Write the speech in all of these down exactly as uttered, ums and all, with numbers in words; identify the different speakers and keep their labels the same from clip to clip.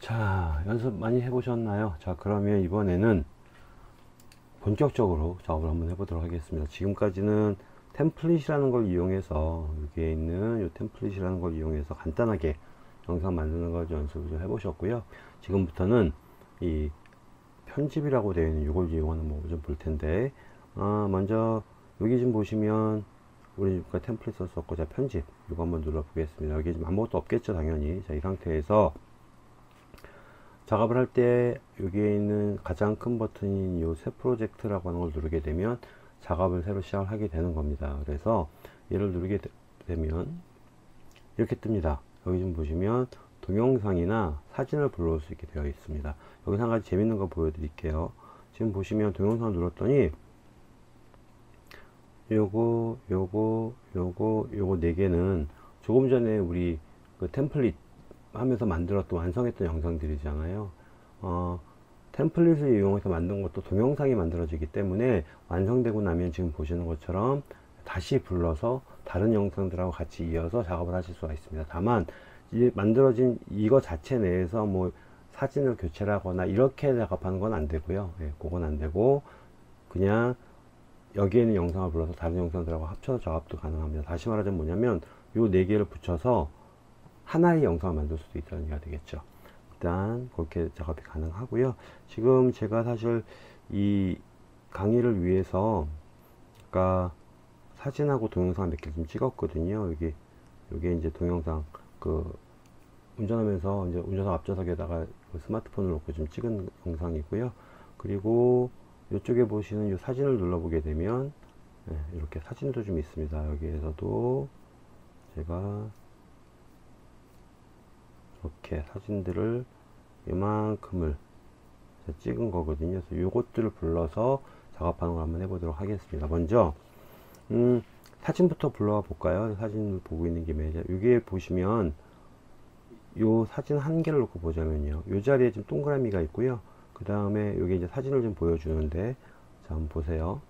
Speaker 1: 자, 연습 많이 해보셨나요? 자, 그러면 이번에는 본격적으로 작업을 한번 해보도록 하겠습니다. 지금까지는 템플릿이라는 걸 이용해서, 여기에 있는 이 템플릿이라는 걸 이용해서 간단하게 영상 만드는 걸 연습을 좀 해보셨고요. 지금부터는 이 편집이라고 되어 있는 이걸 이용하는 법을 좀 볼 텐데, 아, 먼저 여기 좀 보시면 우리 템플릿 썼었고, 자, 편집 이거 한번 눌러 보겠습니다. 여기 지금 아무것도 없겠죠, 당연히. 자, 이 상태에서 작업을 할 때 여기에 있는 가장 큰 버튼인 이 새 프로젝트라고 하는 걸 누르게 되면 작업을 새로 시작을 하게 되는 겁니다. 그래서 얘를 누르게 되, 되면 이렇게 뜹니다. 여기 좀 보시면 동영상이나 사진을 불러올 수 있게 되어 있습니다. 여기서 한 가지 재밌는 거 보여드릴게요. 지금 보시면 동영상을 눌렀더니 요거 요거 요거 요거 네 개는 조금 전에 우리 그 템플릿 하면서 만들었던 완성했던 영상들이잖아요. 어, 템플릿을 이용해서 만든 것도 동영상이 만들어지기 때문에 완성되고 나면 지금 보시는 것처럼 다시 불러서 다른 영상들하고 같이 이어서 작업을 하실 수가 있습니다. 다만 이제 만들어진 이거 자체 내에서 뭐 사진을 교체를 하거나 이렇게 작업하는 건 안 되고요. 예, 그건 안 되고 그냥 여기에는 영상을 불러서 다른 영상들하고 합쳐서 작업도 가능합니다. 다시 말하자면 뭐냐면 요 네 개를 붙여서 하나의 영상을 만들 수도 있다는 얘기가 되겠죠. 일단 그렇게 작업이 가능하고요. 지금 제가 사실 이 강의를 위해서 아까 사진하고 동영상 몇 개 좀 찍었거든요. 여기 여기 이제 동영상 그 운전하면서 이제 운전석 앞좌석에다가 스마트폰을 놓고 좀 찍은 영상이고요. 그리고 이쪽에 보시는 이 사진을 눌러보게 되면 네, 이렇게 사진도 좀 있습니다. 여기에서도 제가 이렇게 사진들을 이만큼을 찍은 거거든요. 그래서 요것들을 불러서 작업하는 걸 한번 해보도록 하겠습니다. 먼저 음, 사진부터 불러와 볼까요? 사진을 보고 있는 김에 여기에 보시면 요 사진 한 개를 놓고 보자면요, 요 자리에 지금 동그라미가 있고요. 그 다음에 여기 이제 사진을 좀 보여주는데, 자 한번 보세요.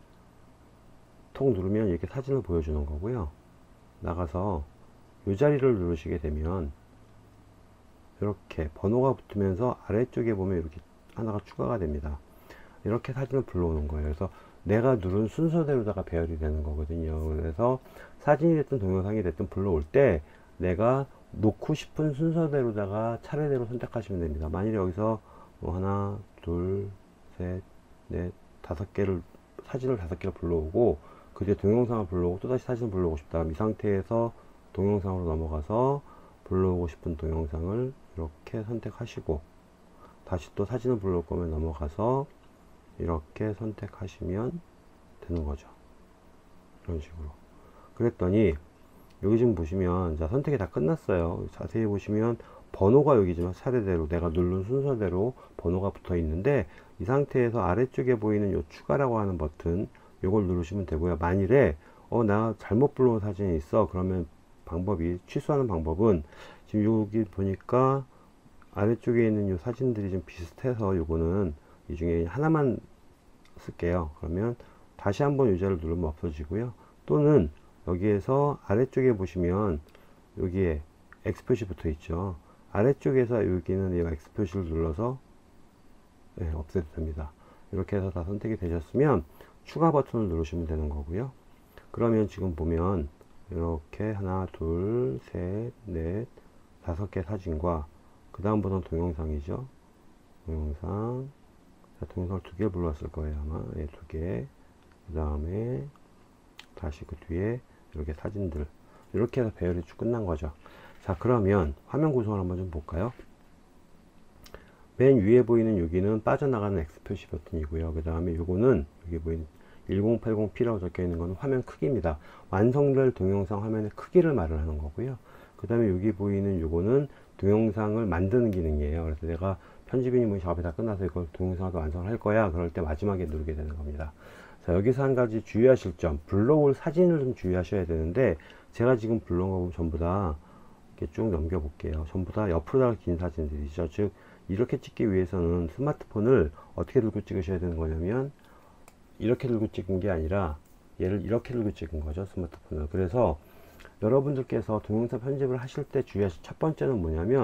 Speaker 1: 톡 누르면 이렇게 사진을 보여주는 거고요. 나가서 요 자리를 누르시게 되면 이렇게 번호가 붙으면서 아래쪽에 보면 이렇게 하나가 추가가 됩니다. 이렇게 사진을 불러오는 거예요. 그래서 내가 누른 순서대로다가 배열이 되는 거거든요. 그래서 사진이 됐든 동영상이 됐든 불러올 때 내가 놓고 싶은 순서대로다가 차례대로 선택하시면 됩니다. 만일에 여기서 뭐 하나, 둘, 셋, 넷, 다섯 개를 사진을 다섯 개를 불러오고 그 뒤에 동영상을 불러오고 또다시 사진을 불러오고 싶다. 이 상태에서 동영상으로 넘어가서 불러오고 싶은 동영상을 이렇게 선택하시고 다시 또 사진을 불러올 거면 넘어가서 이렇게 선택하시면 되는 거죠. 이런 식으로. 그랬더니 여기 지금 보시면 자 선택이 다 끝났어요. 자세히 보시면 번호가 여기 지금 차례대로 내가 누른 순서대로 번호가 붙어 있는데, 이 상태에서 아래쪽에 보이는 요 추가라고 하는 버튼 요걸 누르시면 되고요. 만일에 어 나 잘못 불러온 사진이 있어 그러면 방법이, 취소하는 방법은 지금 여기 보니까 아래쪽에 있는 요 사진들이 좀 비슷해서 요거는 이 중에 하나만 쓸게요. 그러면 다시 한번 유자를 누르면 없어지고요. 또는 여기에서 아래쪽에 보시면 여기에 X 표시 붙어 있죠. 아래쪽에서 여기는 이 X 표시를 눌러서 네, 없애도 됩니다. 이렇게 해서 다 선택이 되셨으면 추가 버튼을 누르시면 되는 거고요. 그러면 지금 보면 이렇게 하나, 둘, 셋, 넷, 다섯 개 사진과 그 다음부터는 동영상이죠. 동영상. 자, 동영상을 두 개 불렀을 거예요, 아마. 예, 두 개. 그 다음에 다시 그 뒤에 이렇게 사진들. 이렇게 해서 배열이 쭉 끝난 거죠. 자, 그러면 화면 구성을 한번 좀 볼까요? 맨 위에 보이는 여기는 빠져나가는 X 표시 버튼이고요. 그 다음에 요거는 여기 보이는 천팔십 피라고 적혀 있는 거는 화면 크기입니다. 완성될 동영상 화면의 크기를 말을 하는 거고요. 그 다음에 여기 보이는 요거는 동영상을 만드는 기능이에요. 그래서 내가 편집인이 뭐 작업이 다 끝나서 이걸 동영상도 완성을 할 거야. 그럴 때 마지막에 누르게 되는 겁니다. 자, 여기서 한 가지 주의하실 점, 불러올 사진을 좀 주의하셔야 되는데, 제가 지금 불러온 거 보면 전부 다 이렇게 쭉 넘겨 볼게요. 전부 다 옆으로 다 긴 사진들이죠. 즉 이렇게 찍기 위해서는 스마트폰을 어떻게 들고 찍으셔야 되는 거냐면 이렇게 들고 찍은 게 아니라 얘를 이렇게 들고 찍은 거죠, 스마트폰을. 그래서 여러분들께서 동영상 편집을 하실 때 주의하실 첫 번째는 뭐냐면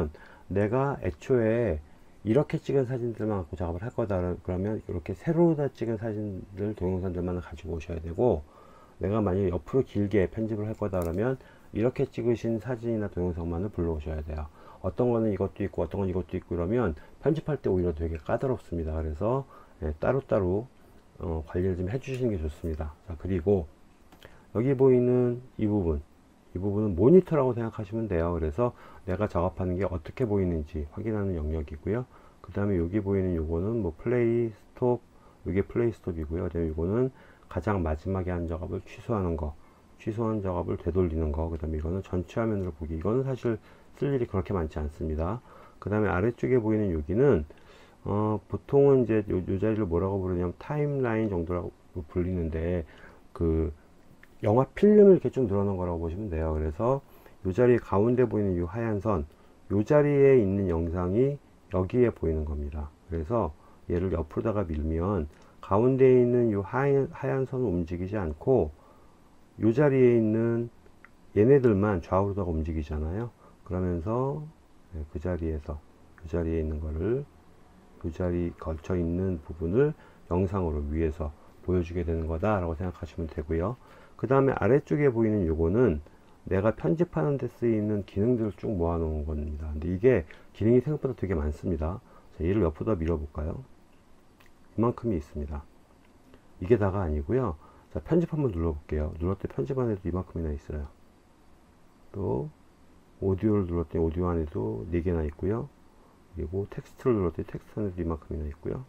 Speaker 1: 내가 애초에 이렇게 찍은 사진들만 갖고 작업을 할 거다 그러면 이렇게 세로 다 찍은 사진들 동영상들만 가지고 오셔야 되고, 내가 만약에 옆으로 길게 편집을 할 거다 그러면 이렇게 찍으신 사진이나 동영상만을 불러오셔야 돼요. 어떤 거는 이것도 있고 어떤 건 이것도 있고 이러면 편집할 때 오히려 되게 까다롭습니다. 그래서 예, 따로따로 어, 관리를 좀 해주시는 게 좋습니다. 자, 그리고 여기 보이는 이 부분, 이 부분은 모니터라고 생각하시면 돼요. 그래서 내가 작업하는 게 어떻게 보이는지 확인하는 영역이고요. 그 다음에 여기 보이는 요거는 뭐 플레이 스톱, 이게 플레이 스톱이고요. 그 다음에 요거는 가장 마지막에 한 작업을 취소하는 거, 취소한 작업을 되돌리는 거, 그 다음에 이거는 전체 화면으로 보기. 이거는 사실 쓸 일이 그렇게 많지 않습니다. 그 다음에 아래쪽에 보이는 여기는 어, 보통은 이제 요, 요 자리를 뭐라고 부르냐면 타임라인 정도라고 불리는데, 그 영화 필름을 이렇게 좀 늘어놓은 거라고 보시면 돼요. 그래서 요 자리 가운데 보이는 이 하얀 선, 요 자리에 있는 영상이 여기에 보이는 겁니다. 그래서 얘를 옆으로다가 밀면 가운데에 있는 이 하얀, 하얀 선은 움직이지 않고 요 자리에 있는 얘네들만 좌우로다가 움직이잖아요. 그러면서 그 자리에서 이 자리에 있는 거를, 이 자리 걸쳐 있는 부분을 영상으로 위에서 보여주게 되는 거다 라고 생각하시면 되고요. 그 다음에 아래쪽에 보이는 요거는 내가 편집하는 데 쓰이는 기능들을 쭉 모아 놓은 겁니다. 근데 이게 기능이 생각보다 되게 많습니다. 자, 얘를 옆으로 밀어 볼까요? 이만큼이 있습니다. 이게 다가 아니고요. 자, 편집 한번 눌러 볼게요. 눌렀더니 편집 안에도 이만큼이나 있어요. 또 오디오를 눌렀더니 오디오 안에도 네 개나 있고요. 그리고 텍스트를 눌렀더니 텍스트 안에도 이만큼이나 있고요.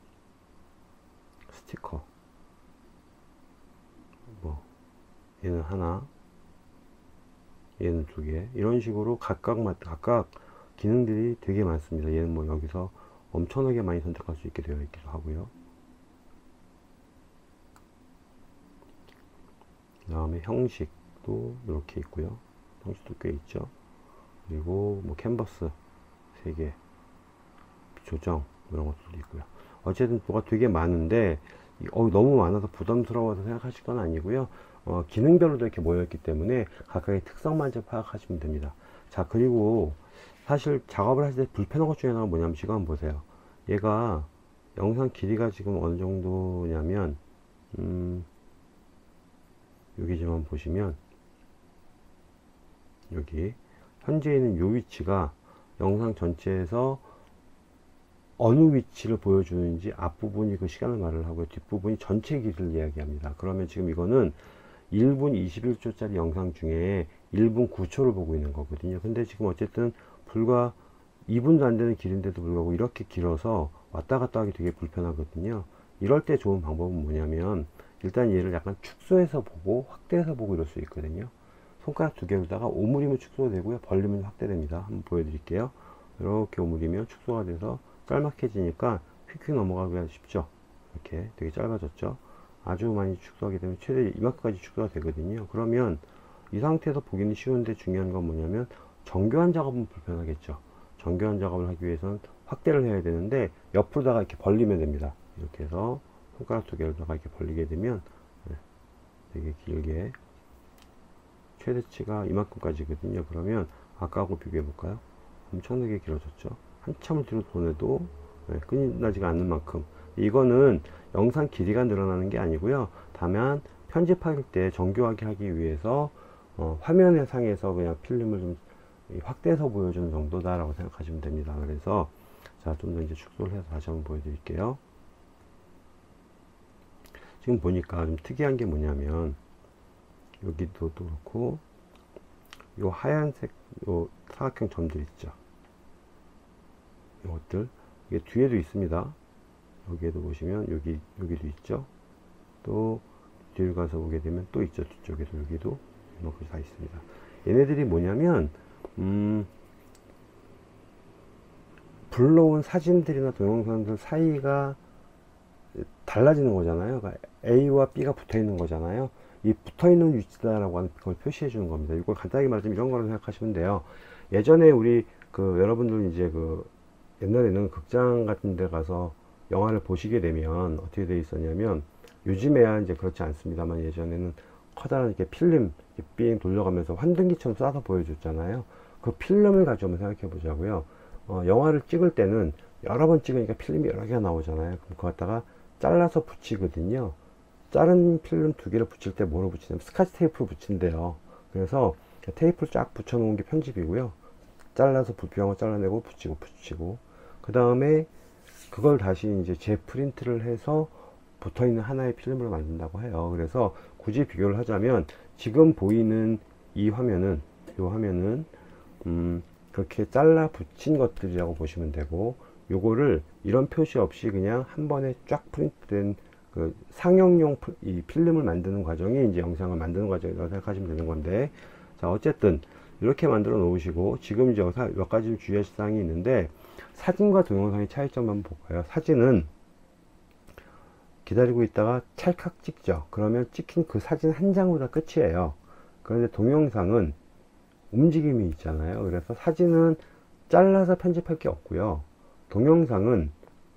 Speaker 1: 스티커, 뭐 얘는 하나, 얘는 두 개, 이런 식으로 각각 각각 기능들이 되게 많습니다. 얘는 뭐 여기서 엄청나게 많이 선택할 수 있게 되어 있기도 하고요. 그 다음에 형식도 이렇게 있고요. 형식도 꽤 있죠. 그리고 뭐 캔버스 세 개, 조정 이런 것들도 있고요. 어쨌든 뭐가 되게 많은데 어, 너무 많아서 부담스러워서 생각하실 건 아니고요. 어, 기능별로도 이렇게 모여있기 때문에 각각의 특성만 좀 파악하시면 됩니다. 자, 그리고 사실 작업을 하실 때 불편한 것 중에 하나가 뭐냐면 지금 한번 보세요. 얘가 영상 길이가 지금 어느 정도냐면 음, 여기 지금 한번 보시면 여기 현재 있는 요 위치가 영상 전체에서 어느 위치를 보여주는지 앞부분이 그 시간을 말을 하고요. 뒷부분이 전체 길이를 이야기합니다. 그러면 지금 이거는 일 분 이십일 초짜리 영상 중에 일 분 구 초를 보고 있는 거거든요. 근데 지금 어쨌든 불과 이 분도 안 되는 길인데도 불구하고 이렇게 길어서 왔다 갔다 하기 되게 불편하거든요. 이럴 때 좋은 방법은 뭐냐면 일단 얘를 약간 축소해서 보고 확대해서 보고 이럴 수 있거든요. 손가락 두 개로다가 오므리면 축소가 되고요. 벌리면 확대됩니다. 한번 보여드릴게요. 이렇게 오므리면 축소가 돼서 짤막해지니까 휙휙 넘어가기가 쉽죠. 이렇게 되게 짧아졌죠. 아주 많이 축소하게 되면 최대 이만큼까지 축소가 되거든요. 그러면 이 상태에서 보기는 쉬운데 중요한 건 뭐냐면 정교한 작업은 불편하겠죠. 정교한 작업을 하기 위해서는 확대를 해야 되는데 옆으로다가 이렇게 벌리면 됩니다. 이렇게 해서 손가락 두 개로다가 이렇게 벌리게 되면 되게 길게 최대치가 이만큼까지거든요. 그러면 아까하고 비교해 볼까요? 엄청나게 길어졌죠. 한참을 뒤로 보내도 네, 끝나지가 않는 만큼. 이거는 영상 길이가 늘어나는 게 아니고요. 다만 편집할 때 정교하게 하기 위해서 어, 화면의 상에서 그냥 필름을 좀 확대해서 보여주는 정도다 라고 생각하시면 됩니다. 그래서 자, 좀 더 이제 축소를 해서 다시 한번 보여드릴게요. 지금 보니까 좀 특이한 게 뭐냐면 여기도 그렇고 요 하얀색 요 사각형 점들 있죠. 이것들 이게 뒤에도 있습니다. 여기에도 보시면 여기 여기도 있죠. 또 뒤를 가서 보게 되면 또 있죠. 뒤쪽에도 여기도 이만큼 다 있습니다. 얘네들이 뭐냐면 음, 불러온 사진들이나 동영상들 사이가 달라지는 거잖아요. 그러니까 A와 B가 붙어 있는 거잖아요. 이 붙어 있는 위치다라고 하는 걸 표시해 주는 겁니다. 이걸 간단하게 말하자면 이런 거라고 생각하시면 돼요. 예전에 우리 그 여러분들 이제 그 옛날에는 극장 같은 데 가서 영화를 보시게 되면 어떻게 돼 있었냐면 요즘에야 이제 그렇지 않습니다만 예전에는 커다란 이렇게 필름 이렇게 삥 돌려가면서 환등기처럼 쏴서 보여줬잖아요. 그 필름을 가지고 한번 생각해 보자고요. 어, 영화를 찍을 때는 여러 번 찍으니까 필름이 여러 개가 나오잖아요. 그럼 그거 갖다가 잘라서 붙이거든요. 자른 필름 두 개를 붙일 때 뭐로 붙이냐면 스카치 테이프로 붙인대요. 그래서 테이프를 쫙 붙여 놓은 게 편집이고요. 잘라서 불필요한 거 잘라내고 붙이고 붙이고, 그 다음에 그걸 다시 이제 재프린트를 해서 붙어 있는 하나의 필름을 만든다고 해요. 그래서 굳이 비교를 하자면 지금 보이는 이 화면은, 이 화면은 음, 그렇게 잘라 붙인 것들이라고 보시면 되고, 요거를 이런 표시 없이 그냥 한 번에 쫙 프린트된 그 상영용 이 필름을 만드는 과정이 이제 영상을 만드는 과정이라고 생각하시면 되는 건데, 자 어쨌든 이렇게 만들어 놓으시고, 지금 이제 몇 가지 주의하실 사항이 있는데, 사진과 동영상의 차이점 한번 볼까요? 사진은 기다리고 있다가 찰칵 찍죠. 그러면 찍힌 그 사진 한 장으로 다 끝이에요. 그런데 동영상은 움직임이 있잖아요. 그래서 사진은 잘라서 편집할 게 없고요. 동영상은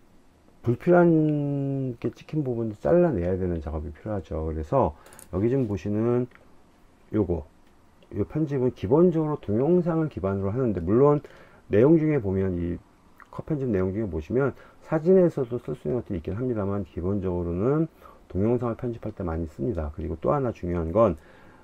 Speaker 1: 불필요한 게 찍힌 부분도 잘라내야 되는 작업이 필요하죠. 그래서 여기 지금 보시는 요거, 요 편집은 기본적으로 동영상을 기반으로 하는데, 물론 내용 중에 보면 이 컷 편집 내용 중에 보시면 사진에서도 쓸 수 있는 것들이 있긴 합니다만, 기본적으로는 동영상을 편집할 때 많이 씁니다. 그리고 또 하나 중요한 건,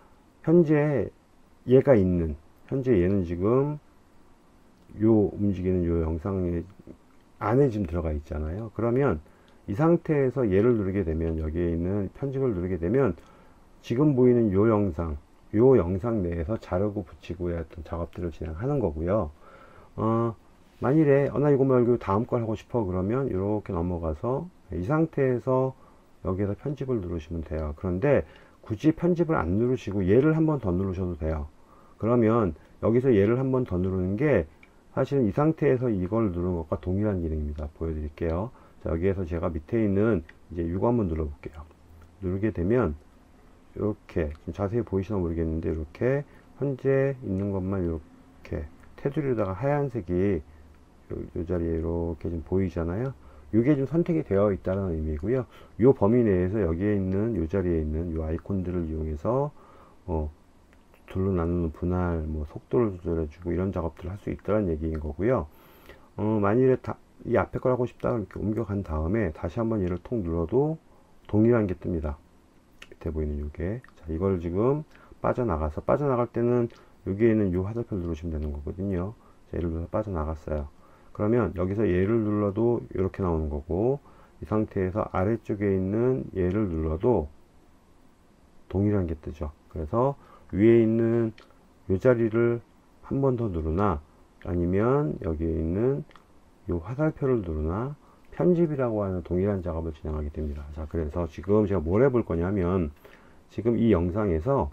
Speaker 1: 현재 얘가 있는, 현재 얘는 지금 요 움직이는 요 영상 안에 지금 들어가 있잖아요. 그러면 이 상태에서 얘를 누르게 되면, 여기에 있는 편집을 누르게 되면 지금 보이는 요 영상, 요 영상 내에서 자르고 붙이고의 어떤 작업들을 진행하는 거고요. 어, 만일에 어, 나 이거 말고 다음 걸 하고 싶어 그러면 이렇게 넘어가서 이 상태에서 여기에서 편집을 누르시면 돼요. 그런데 굳이 편집을 안 누르시고 얘를 한 번 더 누르셔도 돼요. 그러면 여기서 얘를 한 번 더 누르는 게 사실은 이 상태에서 이걸 누르는 것과 동일한 기능입니다. 보여드릴게요. 자, 여기에서 제가 밑에 있는 이제 이거 한번 눌러볼게요. 누르게 되면 이렇게, 좀 자세히 보이시나 모르겠는데, 이렇게 현재 있는 것만 이렇게 테두리에다가 하얀색이 요, 요 자리에 이렇게 좀 보이잖아요. 이게 좀 선택이 되어 있다는 의미고요. 요 범위 내에서 여기에 있는 요 자리에 있는 요 아이콘들을 이용해서 어, 둘로 나누는 분할, 뭐 속도를 조절해주고 이런 작업들을 할 수 있다는 얘기인 거고요. 어, 만일에 다, 이 앞에 걸 하고 싶다 이렇게 옮겨간 다음에 다시 한번 얘를 톡 눌러도 동일한 게 뜹니다. 밑에 보이는 요게. 자, 이걸 지금 빠져나가서, 빠져나갈 때는 여기에 있는 요 화살표를 누르시면 되는 거거든요. 자, 예를 들어서 빠져나갔어요. 그러면 여기서 얘를 눌러도 이렇게 나오는 거고, 이 상태에서 아래쪽에 있는 얘를 눌러도 동일한 게 뜨죠. 그래서 위에 있는 요 자리를 한 번 더 누르나, 아니면 여기에 있는 요 화살표를 누르나, 편집이라고 하는 동일한 작업을 진행하게 됩니다. 자, 그래서 지금 제가 뭘 해볼 거냐면, 지금 이 영상에서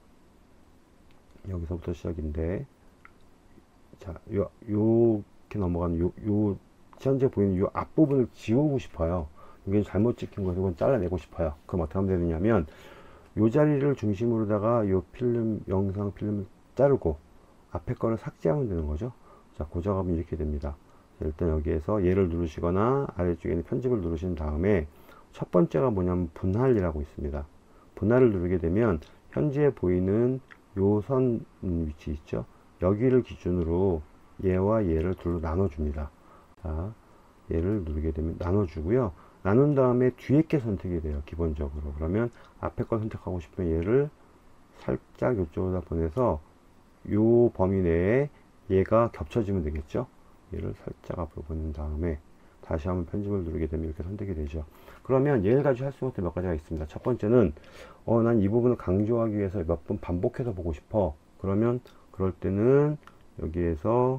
Speaker 1: 여기서부터 시작인데, 자, 요, 요렇게 넘어가는 요, 요, 현재 보이는 요 앞부분을 지우고 싶어요. 이게 잘못 찍힌 것을 그건 잘라내고 싶어요. 그럼 어떻게 하면 되느냐면, 요 자리를 중심으로다가 요 필름, 영상 필름을 자르고 앞에 거를 삭제하면 되는 거죠. 자, 그 작업은 이렇게 됩니다. 자, 일단 여기에서 얘를 누르시거나 아래쪽에 있는 편집을 누르신 다음에, 첫 번째가 뭐냐면 분할이라고 있습니다. 분할을 누르게 되면 현재 보이는 요 선 위치 있죠. 여기를 기준으로 얘와 얘를 둘로 나눠줍니다. 자, 얘를 누르게 되면 나눠주고요. 나눈 다음에 뒤에 게 선택이 돼요. 기본적으로. 그러면 앞에 걸 선택하고 싶으면 얘를 살짝 이쪽으로 보내서 요 범위 내에 얘가 겹쳐지면 되겠죠. 얘를 살짝 앞으로 보낸 다음에 다시 한번 편집을 누르게 되면 이렇게 선택이 되죠. 그러면 얘를 가지고 할 수 있는 것들 몇 가지가 있습니다. 첫 번째는 어, 난 이 부분을 강조하기 위해서 몇 번 반복해서 보고 싶어. 그러면 그럴 때는 여기에서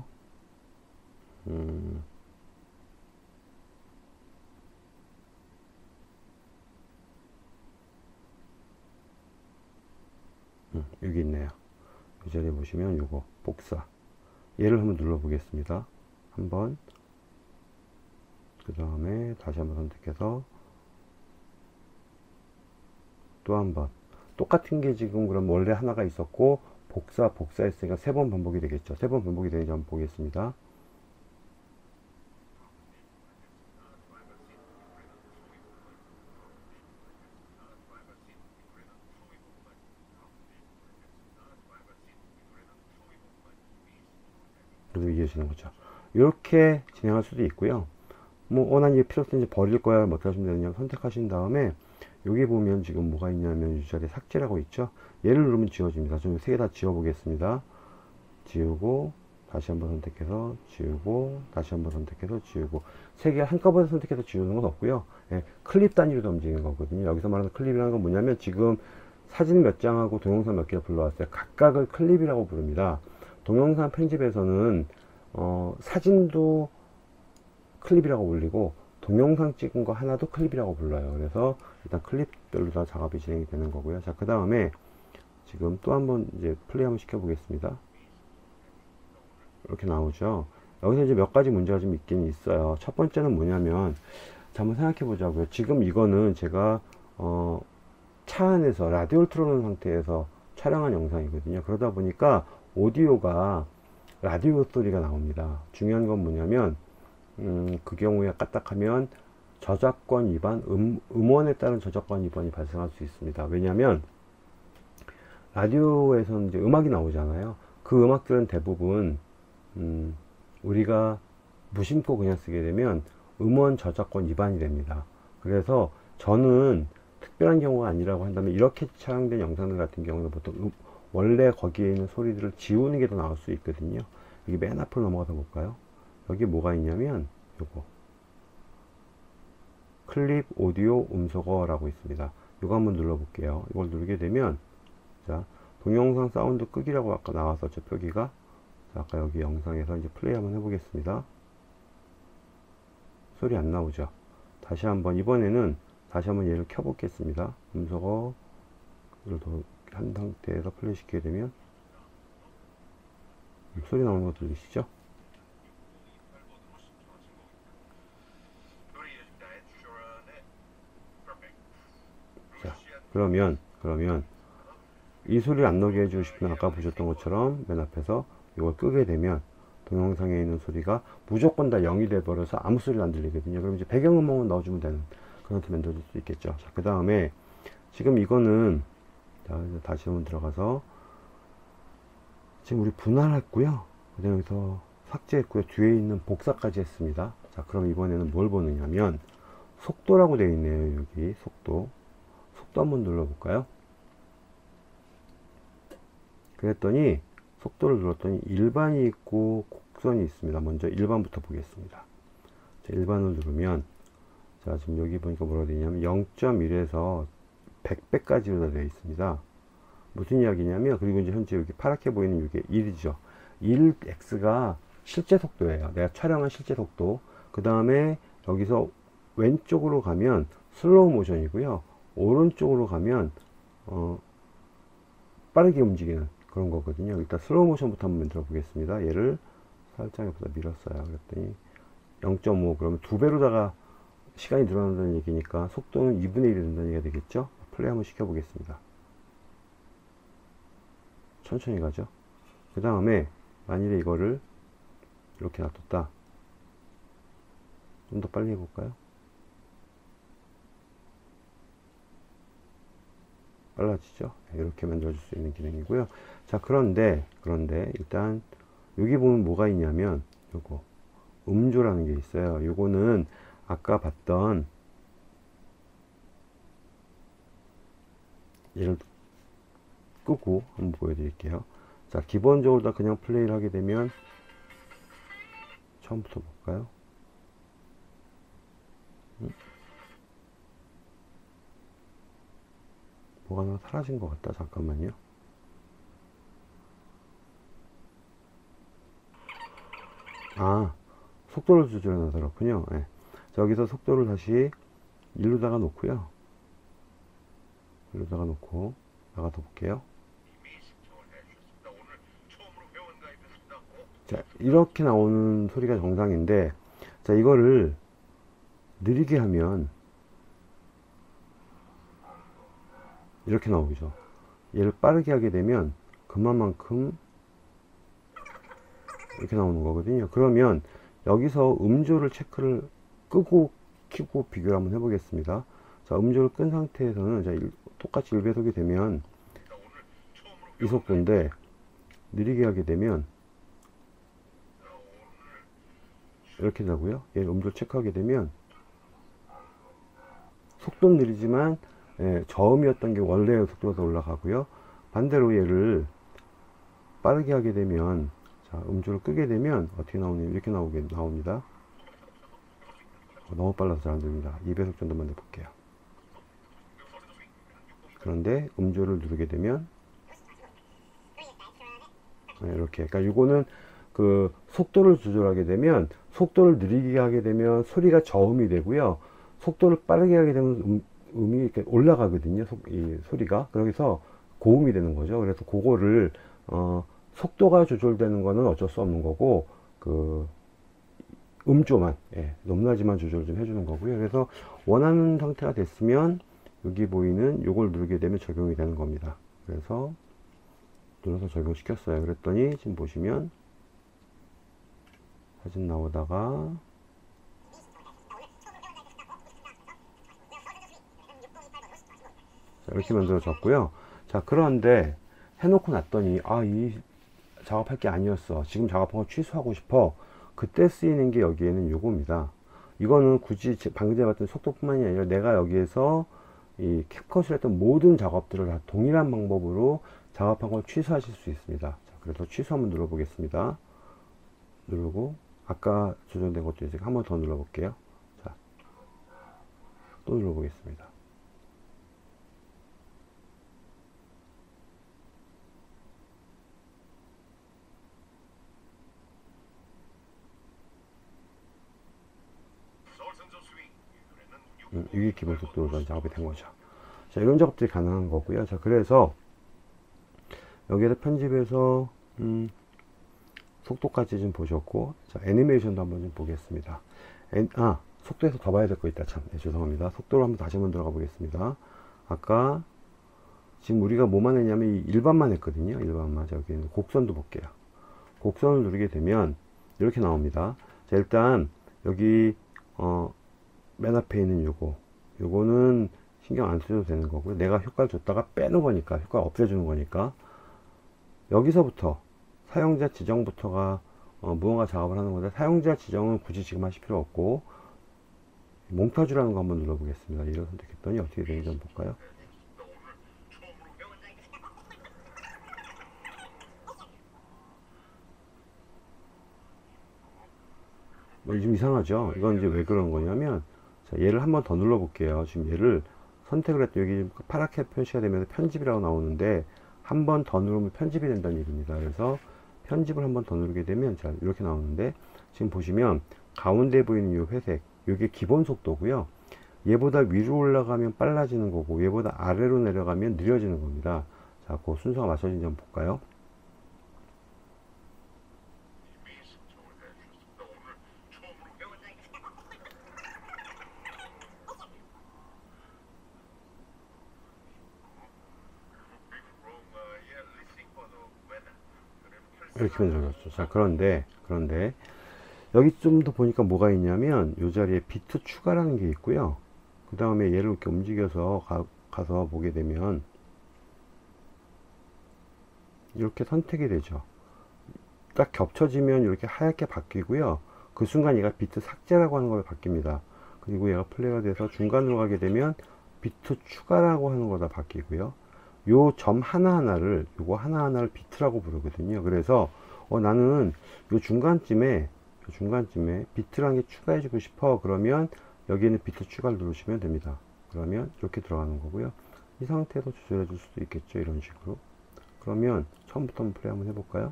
Speaker 1: 음, 음, 여기 있네요. 이 자리에 보시면 요거 복사, 얘를 한번 눌러 보겠습니다. 한번, 그 다음에 다시 한번 선택해서 또 한번, 똑같은 게 지금 그럼 원래 하나가 있었고 복사 복사했으니까 세 번 반복이 되겠죠. 세 번 반복이 되는지 한번 보겠습니다. 그래도 이해하시는 거죠. 이렇게 진행할 수도 있고요. 뭐, 어, 난 이게 필요 없으니 버릴 거야. 어떻게 하시면 되느냐 선택하신 다음에, 여기 보면 지금 뭐가 있냐면 유저의 삭제라고 있죠. 얘를 누르면 지워집니다. 좀 세 개 다 지워보겠습니다. 지우고, 다시 한번 선택해서 지우고, 다시 한번 선택해서 지우고, 세 개 한꺼번에 선택해서 지우는 건 없고요. 예, 클립 단위로 움직이는 거거든요. 여기서 말하는 클립이라는 건 뭐냐면 지금 사진 몇 장하고 동영상 몇 개를 불러왔어요. 각각을 클립이라고 부릅니다. 동영상 편집에서는 어, 사진도 클립이라고 불리고 동영상 찍은 거 하나도 클립이라고 불러요. 그래서 일단 클립별로 다 작업이 진행이 되는 거고요. 자, 그 다음에 지금 또 한번 이제 플레이 한번 시켜 보겠습니다. 이렇게 나오죠. 여기서 이제 몇 가지 문제가 좀 있긴 있어요. 첫 번째는 뭐냐면, 자, 한번 생각해 보자고요. 지금 이거는 제가 어, 차 안에서 라디오를 틀어놓은 상태에서 촬영한 영상이거든요. 그러다 보니까 오디오가 라디오 소리가 나옵니다. 중요한 건 뭐냐면 음, 그 경우에 까딱하면 저작권 위반, 음, 음원에 따른 저작권 위반이 발생할 수 있습니다. 왜냐하면 라디오에서는 이제 음악이 나오잖아요. 그 음악들은 대부분 음, 우리가 무심코 그냥 쓰게 되면 음원 저작권 위반이 됩니다. 그래서 저는 특별한 경우가 아니라고 한다면 이렇게 촬영된 영상들 같은 경우는 보통 음, 원래 거기에 있는 소리들을 지우는 게 더 나을 수 있거든요. 여기 맨 앞으로 넘어가서 볼까요? 여기 뭐가 있냐면 요거 클립 오디오 음소거라고 있습니다. 이거 한번 눌러 볼게요. 이걸 누르게 되면 자, 동영상 사운드 끄기라고 아까 나왔었죠, 표기가. 자, 아까 여기 영상에서 이제 플레이 한번 해보겠습니다. 소리 안 나오죠. 다시 한번, 이번에는 다시 한번 얘를 켜 보겠습니다. 음소거를 더 한 상태에서 플레이 시키게 되면 소리 나오는 거 들리시죠? 자, 그러면 그러면 이 소리를 안 나게 해주고 싶으면 아까 보셨던 것처럼 맨 앞에서 이걸 끄게 되면 동영상에 있는 소리가 무조건 다 영이 돼버려서 아무 소리가 안 들리거든요. 그럼 이제 배경음악만 넣어주면 되는 그런 게 만들어질 수 있겠죠. 자, 그 다음에 지금 이거는 자, 이제 다시 한번 들어가서 지금 우리 분할했고요. 그 다음에 여기서 삭제했고요. 뒤에 있는 복사까지 했습니다. 자, 그럼 이번에는 뭘 보느냐면 속도라고 되어 있네요. 여기 속도 속도 한번 눌러볼까요? 그랬더니 속도를 눌렀더니 일반이 있고 곡선이 있습니다. 먼저 일반부터 보겠습니다. 자, 일반을 누르면 자, 지금 여기 보니까 뭐라고 되어 있냐면 영 점 일에서 백 배까지로 다 되어 있습니다. 무슨 이야기냐면, 그리고 이제 현재 여기 파랗게 보이는 이게 일이죠. 일 x가 실제 속도예요. 내가 촬영한 실제 속도. 그 다음에 여기서 왼쪽으로 가면 슬로우 모션이고요. 오른쪽으로 가면 어, 빠르게 움직이는 그런 거거든요. 일단 슬로우 모션부터 한번 만들어 보겠습니다. 얘를 살짝 옆에다 밀었어요. 그랬더니 영 점 오, 그러면 두 배로다가 시간이 늘어난다는 얘기니까 속도는 이분의 일이 된다는 얘기가 되겠죠. 플레이 한번 시켜 보겠습니다. 천천히 가죠. 그 다음에 만일에 이거를 이렇게 놔뒀다, 좀 더 빨리 해볼까요? 빨라지죠. 이렇게 만들어줄 수 있는 기능이고요. 자, 그런데 그런데 일단 여기 보면 뭐가 있냐면 요거 음조라는 게 있어요. 요거는 아까 봤던 얘를 끄고 한번 보여드릴게요. 자, 기본적으로 다 그냥 플레이를 하게 되면 처음부터 볼까요? 음? 뭐가 하나 사라진 것 같다. 잠깐만요. 아, 속도를 조절해 놔서그렇군요. 네. 자, 여기서 속도를 다시 일로다가 놓고요. 일로다가 놓고 나가서 볼게요. 자, 이렇게 나오는 소리가 정상인데, 자, 이거를 느리게 하면 이렇게 나오죠. 얘를 빠르게 하게 되면 그만큼 이렇게 나오는 거거든요. 그러면 여기서 음조를 체크를 끄고 켜고 비교를 한번 해보겠습니다. 자, 음조를 끈 상태에서는 자, 일, 똑같이 일 배속이 되면 이 속도인데 느리게 하게 되면 이렇게 되고요. 얘 음조를 체크하게 되면 속도는 느리지만 예, 저음이었던 게 원래의 속도가 더 올라가고요. 반대로 얘를 빠르게 하게 되면 자, 음조를 끄게 되면 어떻게 나오냐 이렇게 나오게 나옵니다. 어, 너무 빨라서 잘 안됩니다. 이 배속 정도만 해볼게요. 그런데 음조를 누르게 되면 네, 이렇게 그러니까 이거는 그 속도를 조절하게 되면 속도를 느리게 하게 되면 소리가 저음이 되고요. 속도를 빠르게 하게 되면 음, 음이 이렇게 올라가거든요. 소, 이 소리가 그래서 고음이 되는 거죠. 그래서 그거를 어, 속도가 조절되는 거는 어쩔 수 없는 거고 그 음조만 예, 높낮이만 조절 좀 해주는 거고요. 그래서 원하는 상태가 됐으면 여기 보이는 요걸 누르게 되면 적용이 되는 겁니다. 그래서 눌러서 적용시켰어요. 그랬더니 지금 보시면 사진 나오다가 자, 이렇게 만들어졌고요. 자, 그런데 해놓고 났더니 아, 이 작업할 게 아니었어. 지금 작업한 거 취소하고 싶어. 그때 쓰이는 게 여기에는 요겁니다. 이거는 굳이 방금 전에 봤던 속도뿐만이 아니라 내가 여기에서 이 캡컷을 했던 모든 작업들을 다 동일한 방법으로 작업한 걸 취소하실 수 있습니다. 자, 그래서 취소 한번 눌러 보겠습니다. 누르고 아까 조정된 것도 이제 한 번 더 눌러 볼게요. 자, 또 눌러 보겠습니다. 음, 이게 기본 속도로 작업이 된 거죠. 자, 이런 작업들이 가능한 거고요. 자, 그래서 여기에서 편집해서 음, 속도까지 좀 보셨고, 자, 애니메이션도 한번 좀 보겠습니다. 애, 아, 속도에서 더 봐야 될 거 있다. 참, 네, 죄송합니다. 속도로 한번 다시 한번 들어가 보겠습니다. 아까 지금 우리가 뭐만 했냐면 이 일반만 했거든요. 일반만. 자, 여기 있는 곡선도 볼게요. 곡선을 누르게 되면 이렇게 나옵니다. 자, 일단 여기 어, 맨 앞에 있는 요거, 요거는 신경 안 쓰셔도 되는 거고요. 내가 효과를 줬다가 빼는 거니까, 효과 없애주는 거니까. 여기서부터 사용자 지정부터가 어, 무언가 작업을 하는 건데, 사용자 지정은 굳이 지금 하실 필요 없고, 몽타주라는 거 한번 눌러보겠습니다. 이걸 선택했더니 어떻게 되는지 한번 볼까요? 뭐 좀 이상하죠? 이건 이제 왜 그런 거냐면, 자, 얘를 한번 더 눌러 볼게요. 지금 얘를 선택을 했더니 여기 파랗게 표시가 되면서 편집이라고 나오는데 한 번 더 누르면 편집이 된다는 얘기입니다. 그래서 편집을 한 번 더 누르게 되면 자, 이렇게 나오는데 지금 보시면 가운데 보이는 이 회색, 이게 기본 속도고요. 얘보다 위로 올라가면 빨라지는 거고 얘보다 아래로 내려가면 느려지는 겁니다. 자, 그 순서가 맞춰진지 한번 볼까요? 이렇게 만들어졌죠. 자, 그런데 그런데 여기 좀 더 보니까 뭐가 있냐면 이 자리에 비트 추가라는 게 있고요. 그 다음에 얘를 이렇게 움직여서 가, 가서 보게 되면 이렇게 선택이 되죠. 딱 겹쳐지면 이렇게 하얗게 바뀌고요. 그 순간 얘가 비트 삭제라고 하는 걸로 바뀝니다. 그리고 얘가 플레이가 돼서 중간으로 가게 되면 비트 추가라고 하는 거다 바뀌고요. 요 점 하나하나를 요거 하나하나를 비트라고 부르거든요. 그래서 어, 나는 요 중간쯤에 요 중간쯤에 비트라는 게 추가해 주고 싶어. 그러면 여기에는 비트 추가를 누르시면 됩니다. 그러면 이렇게 들어가는 거고요. 이 상태에서 조절해 줄 수도 있겠죠. 이런 식으로. 그러면 처음부터 한번 플레이 한번 해볼까요?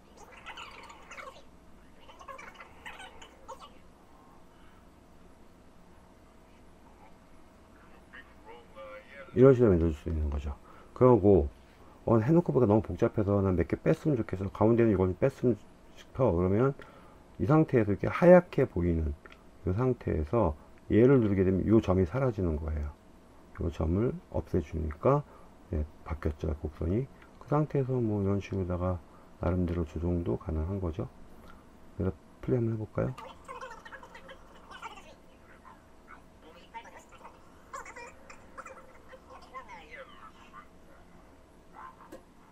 Speaker 1: 이런 식으로 만들어줄 수 있는 거죠. 그러고 어, 해놓고 보니까 너무 복잡해서 난 몇 개 뺐으면 좋겠어. 가운데는 이걸 뺐으면 싶어. 그러면 이 상태에서 이렇게 하얗게 보이는 이 상태에서 얘를 누르게 되면 이 점이 사라지는 거예요. 이 점을 없애주니까 네, 바뀌었죠. 곡선이. 그 상태에서 뭐 이런 식으로다가 나름대로 조정도 가능한 거죠. 그래서 플레이 한번 해볼까요?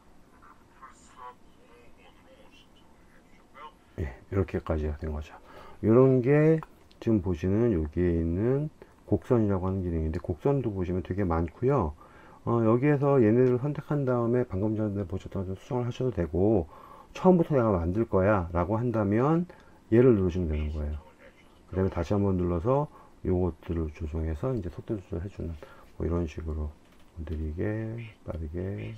Speaker 1: 이렇게까지 된 거죠. 이런 게 지금 보시는 여기에 있는 곡선이라고 하는 기능인데, 곡선도 보시면 되게 많고요. 어, 여기에서 얘네를 선택한 다음에 방금 전에 보셨던 것처럼 수정을 하셔도 되고, 처음부터 내가 만들 거야 라고 한다면 얘를 누르시면 되는 거예요. 그 다음에 다시 한번 눌러서 요것들을 조정해서 이제 속도 조절을 해주는, 뭐 이런 식으로 느리게 빠르게,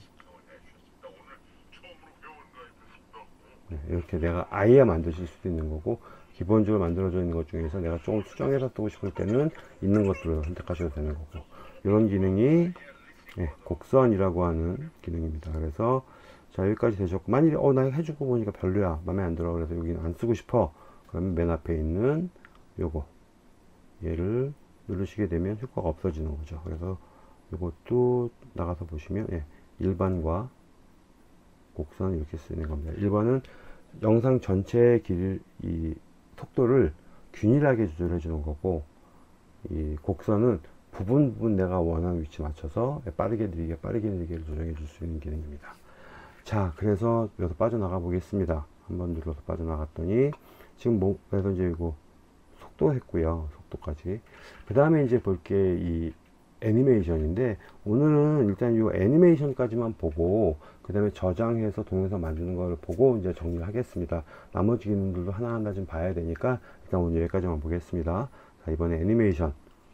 Speaker 1: 네, 이렇게 내가 아예 만드실 수도 있는 거고, 기본적으로 만들어져 있는 것 중에서 내가 조금 수정해서 쓰고 싶을 때는 있는 것들을 선택하셔도 되는 거고, 이런 기능이 네, 곡선이라고 하는 기능입니다. 그래서 자, 여기까지 되셨고, 만일에 어 나 해주고 보니까 별로야, 마음에 안 들어, 그래서 여기는 안 쓰고 싶어, 그러면 맨 앞에 있는 요거 얘를 누르시게 되면 효과가 없어지는 거죠. 그래서 이것도 나가서 보시면 예, 일반과 곡선 이렇게 쓰는 겁니다. 일 번은 영상 전체의 길, 이 속도를 균일하게 조절해 주는 거고, 이 곡선은 부분 부분 내가 원하는 위치 맞춰서 빠르게 느리게 빠르게 느리게 조정해 줄 수 있는 기능입니다. 자, 그래서 여기서 빠져나가 보겠습니다. 한번 눌러서 빠져나갔더니 지금 뭐 그래서 이제 이거 속도 했고요. 속도까지. 그 다음에 이제 볼 게 이 애니메이션인데, 오늘은 일단 이 애니메이션까지만 보고 그 다음에 저장해서 동영상 만드는 걸 보고 이제 정리를 하겠습니다. 나머지 기능들도 하나하나 좀 봐야 되니까 일단 오늘 여기까지만 보겠습니다. 자, 이번에 애니메이션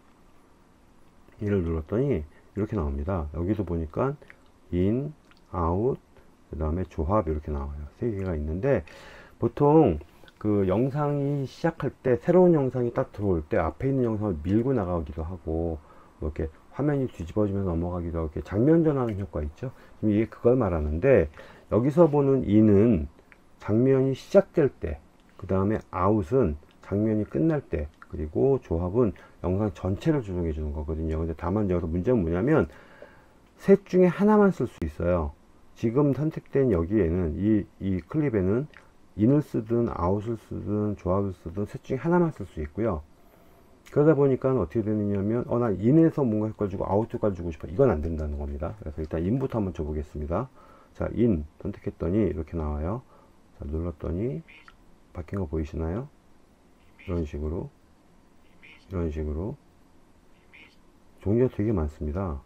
Speaker 1: 이를 눌렀더니 이렇게 나옵니다. 여기도 보니까 인, 아웃, 그 다음에 조합 이렇게 나와요. 세 개가 있는데, 보통 그 영상이 시작할 때, 새로운 영상이 딱 들어올 때 앞에 있는 영상을 밀고 나가기도 하고, 뭐 이렇게 화면이 뒤집어지면서 넘어가기도 하고, 이렇게 장면 전환하는 효과 있죠. 지금 이게 그걸 말하는데, 여기서 보는 인은 장면이 시작될 때, 그 다음에 아웃은 장면이 끝날 때, 그리고 조합은 영상 전체를 조정해 주는 거거든요. 근데 다만 여기서 문제는 뭐냐면, 셋 중에 하나만 쓸 수 있어요. 지금 선택된 여기에는, 이, 이 클립에는 인을 쓰든 아웃을 쓰든 조합을 쓰든 셋 중에 하나만 쓸 수 있고요. 그러다 보니까 어떻게 되느냐면, 어, 나 인에서 뭔가 효과를 주고 아웃 효과를 주고 싶어. 이건 안 된다는 겁니다. 그래서 일단 인부터 한번 줘보겠습니다. 자, 인 선택했더니 이렇게 나와요. 자, 눌렀더니 바뀐 거 보이시나요? 이런 식으로, 이런 식으로 종류가 되게 많습니다.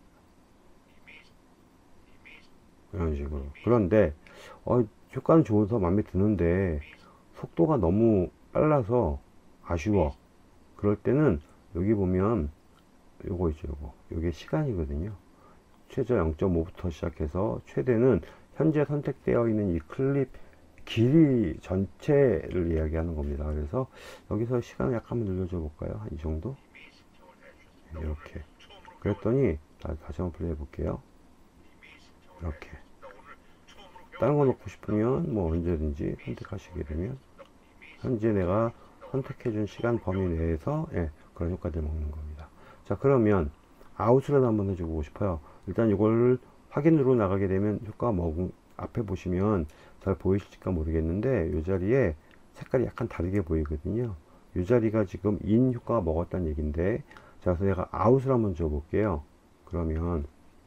Speaker 1: 이런 식으로. 그런데 어, 효과는 좋아서 마음에 드는데 속도가 너무 빨라서 아쉬워. 그럴 때는 여기 보면 요거 있죠, 요거. 요게 시간이거든요. 최저 영 점 오부터 시작해서 최대는 현재 선택되어 있는 이 클립 길이 전체를 이야기하는 겁니다. 그래서 여기서 시간을 약간 한번 늘려줘 볼까요? 한 이 정도? 이렇게. 그랬더니 다시 한번 플레이 해 볼게요. 이렇게. 다른 거 넣고 싶으면 뭐 언제든지 선택하시게 되면, 현재 내가 선택해준 시간 범위 내에서 예, 그런 효과들 먹는 겁니다. 자, 그러면 아웃을 한번 해주고 싶어요. 일단 이걸 확인으로 나가게 되면 효과가 먹은, 앞에 보시면 잘 보이실까 모르겠는데 이 자리에 색깔이 약간 다르게 보이거든요. 이 자리가 지금 인 효과가 먹었다는 얘기인데, 자, 그래서 내가 아웃을 한번 줘 볼게요. 그러면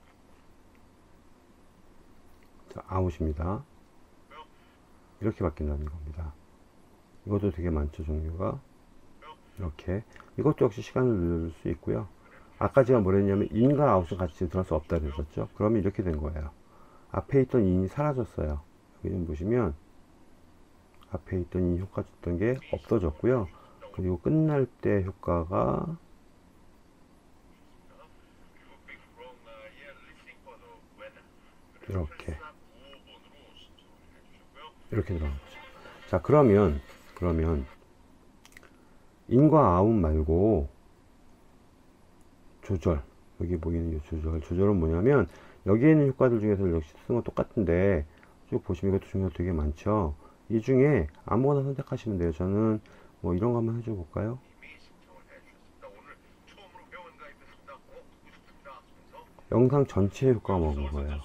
Speaker 1: 자, 아웃입니다. 이렇게 바뀐다는 겁니다. 이것도 되게 많죠, 종류가. 이렇게. 이것도 역시 시간을 늘릴 수 있고요. 아까 제가 뭐랬냐면 인과 아웃은 같이 들어갈 수 없다 그랬었죠. 그러면 이렇게 된 거예요. 앞에 있던 인이 사라졌어요. 여기 좀 보시면 앞에 있던 인 효과 줬던 게 없어졌고요. 그리고 끝날 때 효과가 이렇게 이렇게 들어간 거죠. 자, 그러면 그러면 인과 아웃 말고 조절, 여기 보이는 이 조절, 조절은 뭐냐면 여기에 있는 효과들 중에서 역시 쓰는 건 똑같은데 쭉 보시면 이것도 종류가 되게 많죠. 이 중에 아무거나 선택하시면 돼요. 저는 뭐 이런 거 한번 해줘 볼까요? 영상 전체의 효과가 먹은 거예요.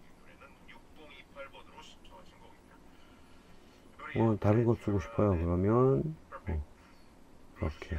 Speaker 1: 어, 다른 거 쓰고 싶어요. 그러면 어, 이렇게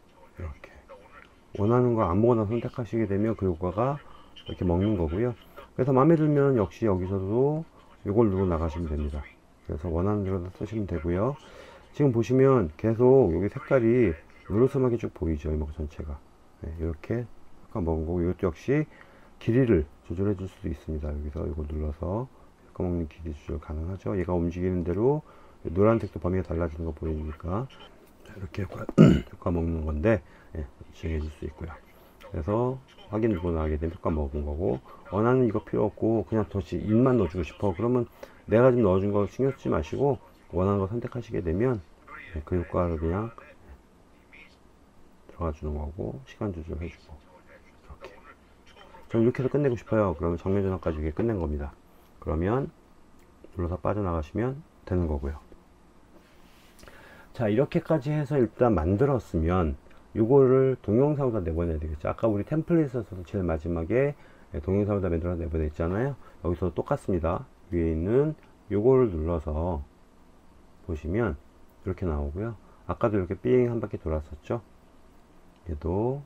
Speaker 1: 이렇게 원하는 거 아무거나 선택하시게 되면 그 효과가 이렇게 먹는 거고요. 그래서 마음에 들면 역시 여기서도 이걸 누르고 나가시면 됩니다. 그래서 원하는 대로 쓰시면 되고요. 지금 보시면 계속 여기 색깔이 누르스하게 쭉 보이죠. 이목 전체가. 네, 이렇게 색깔 먹은 거고, 이것도 역시 길이를 조절해 줄 수도 있습니다. 여기서 이걸 눌러서 색깔 먹는 길이 조절 가능하죠. 얘가 움직이는 대로 노란색도 범위가 달라지는 거 보이니까 이렇게 효과 먹는 건데, 예, 진행해 줄 수 있고요. 그래서 확인 누르고 나가게 되면 효과 먹은 거고, 원하는 이거 필요 없고 그냥 도시 인만 넣어주고 싶어 그러면 내가 지금 넣어준 거 신경 쓰지 마시고 원하는 거 선택하시게 되면, 예, 그 효과를 그냥 들어가 주는 거고, 시간 조절 해주고, 이렇게 저는 이렇게 해서 끝내고 싶어요. 그러면 정면 전환까지 이게 끝낸 겁니다. 그러면 눌러서 빠져나가시면 되는 거고요. 자, 이렇게까지 해서 일단 만들었으면 이거를 동영상으로 내보내야 되겠죠. 아까 우리 템플릿에서 제일 마지막에 동영상으로 만들어 내보냈잖아요. 여기서 똑같습니다. 위에 있는 요거를 눌러서 보시면 이렇게 나오고요. 아까도 이렇게 삥 한 바퀴 돌았었죠. 얘도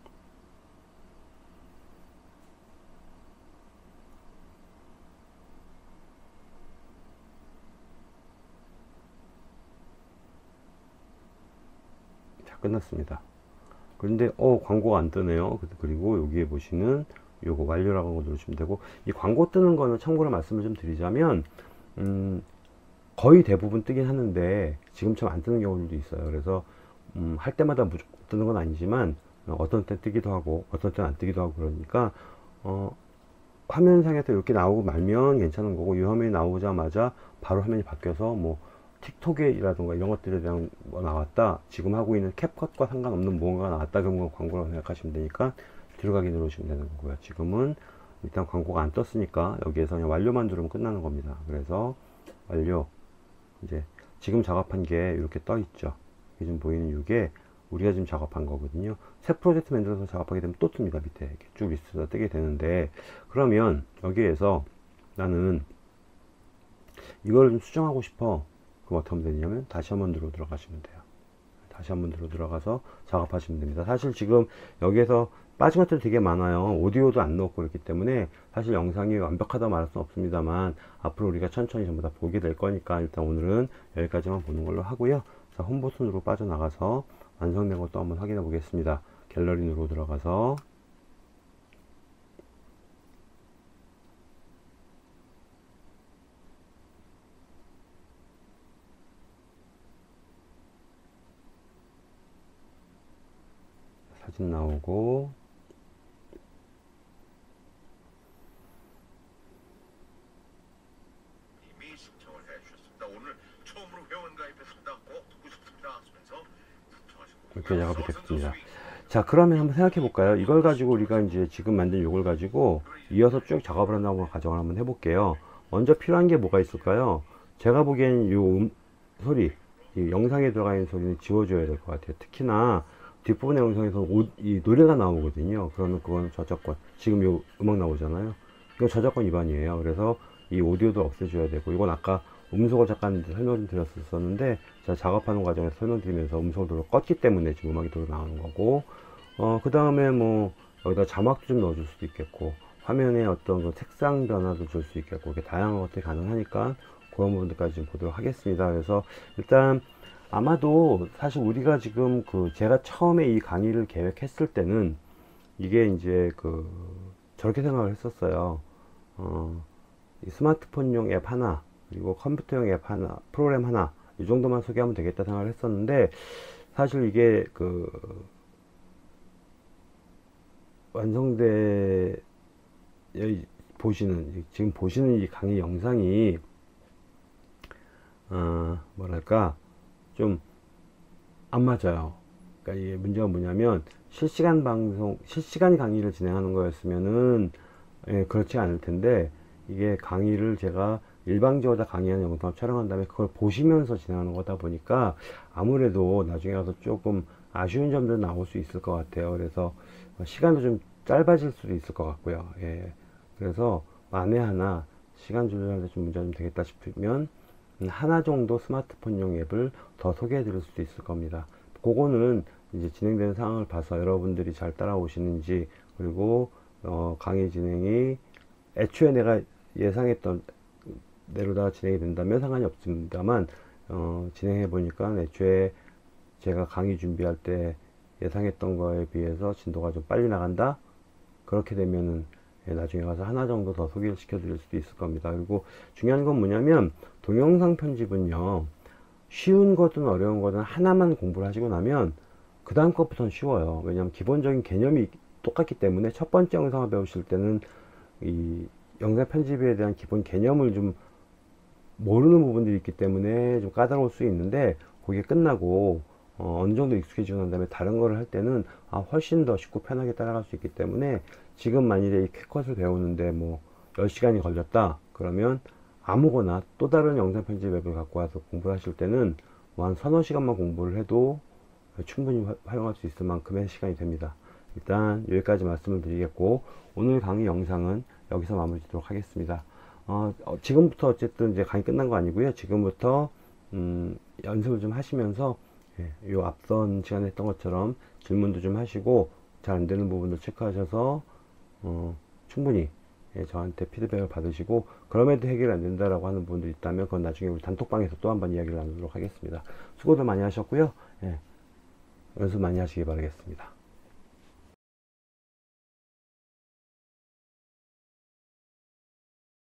Speaker 1: 자, 끝났습니다. 그런데 어 광고가 안 뜨네요. 그리고 여기에 보시는 요거 완료라고 하는 거 누르시면 되고, 이 광고 뜨는 거는 참고로 말씀을 좀 드리자면 음, 거의 대부분 뜨긴 하는데 지금처럼 안 뜨는 경우도 있어요. 그래서 음, 할 때마다 무조건 뜨는 건 아니지만 어떤 때 뜨기도 하고 어떤 때는 안 뜨기도 하고, 그러니까 어, 화면상에서 이렇게 나오고 말면 괜찮은 거고, 이 화면이 나오자마자 바로 화면이 바뀌어서 뭐 틱톡이라든가 이런 것들에 대한 뭐 나왔다, 지금 하고 있는 캡컷과 상관없는 무언가가 나왔다, 그러면 광고라고 생각하시면 되니까 들어가기 누르시면 되는 거고요. 지금은 일단 광고가 안 떴으니까 여기에서 그냥 완료만 누르면 끝나는 겁니다. 그래서 완료, 이제 지금 작업한 게 이렇게 떠 있죠. 지금 보이는 이게 우리가 지금 작업한 거거든요. 새 프로젝트 만들어서 작업하게 되면 또 뜹니다. 밑에 이렇게 쭉 리스트가 뜨게 되는데, 그러면 여기에서 나는 이걸 좀 수정하고 싶어. 그럼 어떻게 하면 되냐면 다시 한번 들어 들어가시면 돼요. 다시 한번 들어 들어가서 작업하시면 됩니다. 사실 지금 여기에서 빠진 것들이 되게 많아요. 오디오도 안 넣었고 그렇기 때문에 사실 영상이 완벽하다 말할 수는 없습니다만 앞으로 우리가 천천히 전부 다 보게 될 거니까 일단 오늘은 여기까지만 보는 걸로 하고요. 자, 홈 버튼으로 빠져나가서 완성된 것도 한번 확인해 보겠습니다. 갤러리 누르고 들어가서 사진 나오고,
Speaker 2: 이미 신청을 해주셨습니다. 오늘 처음으로 회원 가입했습니다. 꼭 듣고 싶습니다. 하시면서 신청하신
Speaker 1: 이렇게 작업이 됐습니다. 자, 그러면 한번 생각해 볼까요? 이걸 가지고 우리가 이제 지금 만든 요걸 가지고 이어서 쭉 작업을 한다고 가정을 한번 해볼게요. 먼저 필요한 게 뭐가 있을까요? 제가 보기엔 요 음, 소리, 이 영상에 들어가 있는 소리는 지워줘야 될 것 같아요. 특히나 뒷부분의 영상에서 오, 이 노래가 나오거든요. 그러면 그건 저작권, 지금 요 음악 나오잖아요. 이거 저작권 위반이에요. 그래서 이 오디오도 없애줘야 되고, 이건 아까 음소거 잠깐 설명 드렸었는데 제가 작업하는 과정에서 설명드리면서 음소거를 껐기 때문에 지금 음악이 도로 나오는 거고, 어, 그 다음에 뭐 여기다 자막도 좀 넣어줄 수도 있겠고, 화면에 어떤 그 색상 변화도 줄 수 있겠고, 이렇게 다양한 것들이 가능하니까 그런 부분들까지 좀 보도록 하겠습니다. 그래서 일단 아마도 사실 우리가 지금 그 제가 처음에 이 강의를 계획했을 때는 이게 이제 그 저렇게 생각을 했었어요. 어, 이 스마트폰용 앱 하나, 그리고 컴퓨터용 앱 하나, 프로그램 하나, 이 정도만 소개하면 되겠다 생각을 했었는데, 사실 이게 그 완성돼 여기 보시는, 지금 보시는 이 강의 영상이 어, 뭐랄까 좀 안 맞아요. 그러니까 이게 문제가 뭐냐면 실시간 방송, 실시간 강의를 진행하는 거였으면은 예, 그렇지 않을 텐데, 이게 강의를 제가 일방적으로 다 강의하는 영상을 촬영한 다음에 그걸 보시면서 진행하는 거다 보니까 아무래도 나중에 가서 조금 아쉬운 점도 나올 수 있을 것 같아요. 그래서 시간도 좀 짧아질 수도 있을 것 같고요. 예. 그래서 만에 하나 시간 조절할 때 좀 문제가 좀 되겠다 싶으면 하나 정도 스마트폰용 앱을 더 소개해 드릴 수도 있을 겁니다. 그거는 이제 진행되는 상황을 봐서 여러분들이 잘 따라오시는지, 그리고 어, 강의 진행이 애초에 내가 예상했던 대로다 진행이 된다면 상관이 없습니다만, 어, 진행해 보니까 애초에 제가 강의 준비할 때 예상했던 거에 비해서 진도가 좀 빨리 나간다? 그렇게 되면은 예, 나중에 가서 하나 정도 더 소개를 시켜 드릴 수도 있을 겁니다. 그리고 중요한 건 뭐냐면, 동영상 편집은요, 쉬운 거든 어려운 거든 하나만 공부를 하시고 나면 그 다음 것부터는 쉬워요. 왜냐하면 기본적인 개념이 똑같기 때문에 첫 번째 영상을 배우실 때는 이 영상 편집에 대한 기본 개념을 좀 모르는 부분들이 있기 때문에 좀 까다로울 수 있는데, 그게 끝나고 어, 어느 정도 익숙해지고 난 다음에 다른 거를 할 때는 아, 훨씬 더 쉽고 편하게 따라갈 수 있기 때문에, 지금 만일에 이 캣컷을 배우는데 뭐 열 시간이 걸렸다 그러면 아무거나 또 다른 영상 편집 앱을 갖고 와서 공부를 하실 때는 뭐 한 서너 시간만 공부를 해도 충분히 화, 활용할 수 있을 만큼의 시간이 됩니다. 일단 여기까지 말씀을 드리겠고, 오늘 강의 영상은 여기서 마무리 짓도록 하겠습니다. 어, 어, 지금부터 어쨌든 이제 강의 끝난 거 아니고요. 지금부터 음, 연습을 좀 하시면서 예, 요 앞선 시간에 했던 것처럼 질문도 좀 하시고 잘 안되는 부분도 체크하셔서 어, 충분히 예, 저한테 피드백을 받으시고, 그럼에도 해결이 안된다라고 하는 부분도 있다면 그건 나중에 우리 단톡방에서 또 한번 이야기를 나누도록 하겠습니다. 수고도 많이 하셨고요. 예, 연습 많이 하시기 바라겠습니다.